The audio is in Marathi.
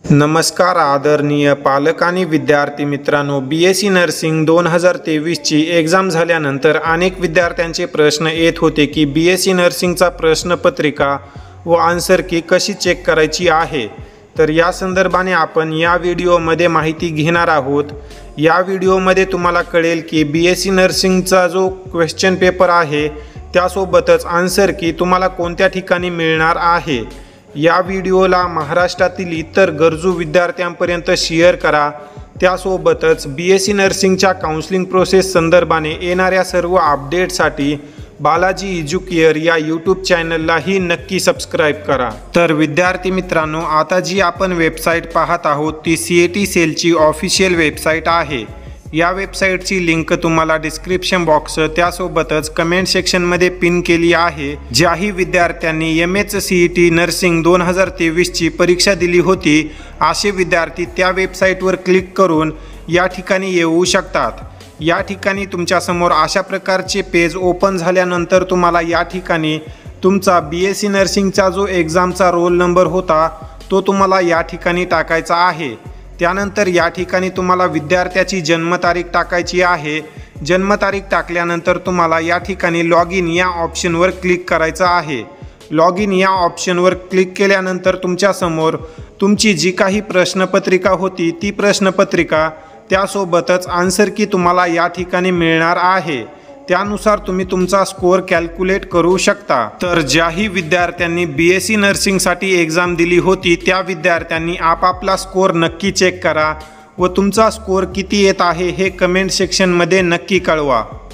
नमस्कार आदरणीय पालक आणि विद्यार्थी मित्रांनो, BSc नर्सिंग 2023ची एक्झाम झाल्यानंतर अनेक विद्यार्थ्यांचे प्रश्न येत होते की BSc नर्सिंगचा प्रश्नपत्रिका व आन्सर की कशी चेक करायची आहे। तर या संदर्भाने आपण या व्हिडिओमध्ये माहिती घेणार आहोत। या व्हिडिओमध्ये तुम्हाला कळेल की BSc नर्सिंगचा जो क्वेश्चन पेपर आहे त्यासोबतच आन्सर की तुम्हाला कोणत्या ठिकाणी मिळणार आहे। या व्हिडिओला महाराष्ट्रातील इतर गरजू विद्यार्थ्यांपर्यंत शेअर करा। त्यासोबतच BSc नर्सिंगच्या काउन्सिलिंग प्रोसेस संदर्भाने येणाऱ्या सर्व अपडेटसाठी बालाजी एज्युकेअर या यूट्यूब चॅनललाही नक्की सबस्क्राईब करा। तर विद्यार्थी मित्रांनो, आता जी आपण वेबसाईट पाहत आहोत ती CET सेलची ऑफिशियल वेबसाईट आहे। या वेबसाईटची लिंक तुम्हाला डिस्क्रिप्शन बॉक्स त्यासोबतच कमेंट सेक्शनमध्ये पिन केली आहे। ज्याही विद्यार्थ्यांनी MHCET नर्सिंग 2023ची परीक्षा दिली होती असे विद्यार्थी त्या वेबसाईटवर क्लिक करून या ठिकाणी येऊ शकतात। या ठिकाणी तुमच्यासमोर अशा प्रकारचे पेज ओपन झाल्यानंतर तुम्हाला या ठिकाणी तुमचा BSc नर्सिंगचा जो एक्झामचा रोल नंबर होता तो तुम्हाला या ठिकाणी टाकायचा आहे। त्यानंतर या ठिकाणी तुम्हाला विद्यार्थ्याची जन्मतारीख टाकायची आहे। जन्मतारीख टाकल्यानंतर तुम्हाला या ठिकाणी लॉग इन या ऑप्शनवर क्लिक करायचं आहे। लॉग इन या ऑप्शनवर क्लिक केल्यानंतर तुमच्यासमोर तुमची जी काही प्रश्नपत्रिका होती ती प्रश्नपत्रिका त्यासोबतच आन्सर की तुम्हाला या ठिकाणी मिळणार आहे। त्यानुसार तुम्ही तुमचा स्कोअर कॅल्क्युलेट करू शकता। तर ज्याही विद्यार्थ्यांनी BSc नर्सिंगसाठी एक्झाम दिली होती त्या विद्यार्थ्यांनी आपापला स्कोअर नक्की चेक करा व तुमचा स्कोअर किती येत आहे हे कमेंट सेक्शनमध्ये नक्की कळवा।